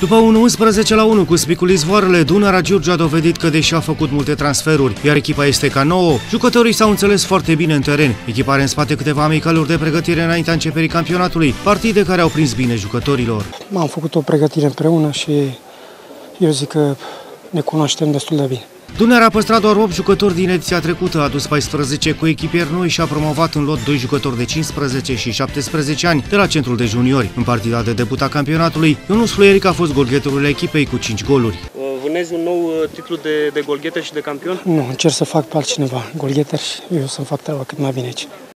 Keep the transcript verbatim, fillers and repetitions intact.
După un unsprezece la unu cu Spicul Izvoarele, Dunărea Giurgiu a dovedit că, deși a făcut multe transferuri, iar echipa este ca nouă, jucătorii s-au înțeles foarte bine în teren. Echipa are în spate câteva amicaluri de pregătire înaintea începerii campionatului, partide care au prins bine jucătorilor. Am făcut o pregătire împreună și eu zic că ne cunoaștem destul de bine. Dunărea a păstrat doar opt jucători din ediția trecută, a adus paisprezece coechipieri noi și a promovat în lot doi jucători de cincisprezece și șaptesprezece ani de la centrul de juniori. În partida de debut a campionatului, Ionuț Fluieric a fost golgheterul echipei cu cinci goluri. Vânezi un nou titlu de, de golgheter și de campion? Nu, încerc să fac pe altcineva golgheter și eu să-mi fac treaba cât mai bine aici.